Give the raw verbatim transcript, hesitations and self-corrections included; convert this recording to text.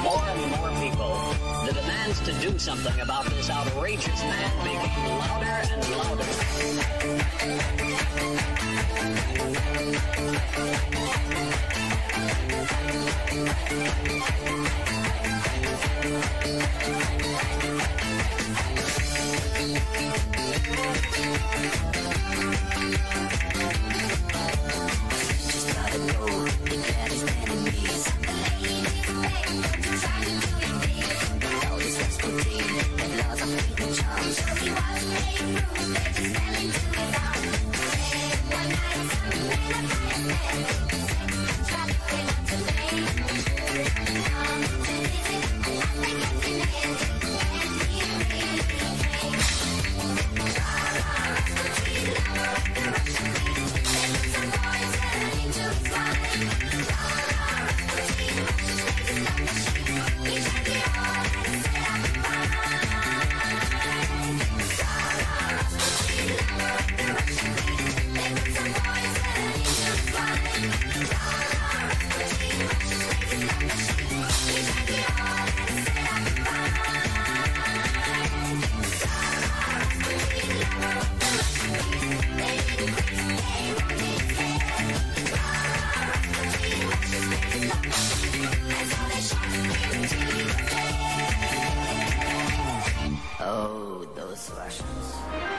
more and more people, the demands to do something about this outrageous man became louder and louder. Just gotta go, declare his enemies. Trying to do it big, all this expertise, and laws of freedom charms. So he was playing rules, they just fell into his arms. One night, something made a fire stand. Tried to bring him to blame. Um, to visit, I think it's in the end. And he really came. Rah, rah, Rasputin, lover of the Russian queen. They put some poison into his wine. Rah, rah, Rasputin, Russia's greatest love machine. He drank it all and set up a fire. Rah, rah, Rasputin, lover of the Russian queen. They put some poison into his wine. Rah, rah, Rasputin, Russia's greatest love machine. He drank it all and set up a fire. Rah, rah, Rasputin, lover of the Russian queen. They didn't quit, they rolled his head. Rah, rah, Rasputin, Russia's greatest love machine. And so they shot him till he was dead. Oh, those Russians.